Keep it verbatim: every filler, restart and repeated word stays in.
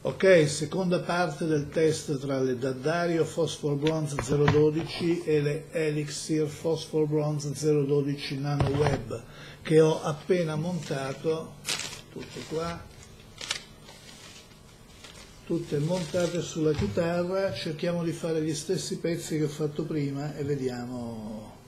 Ok, seconda parte del test tra le D'Addario Phosphor Bronze zero dodici e le Elixir Phosphor Bronze zero dodici Nano Web, che ho appena montato, tutte qua, tutte montate sulla chitarra. Cerchiamo di fare gli stessi pezzi che ho fatto prima e vediamo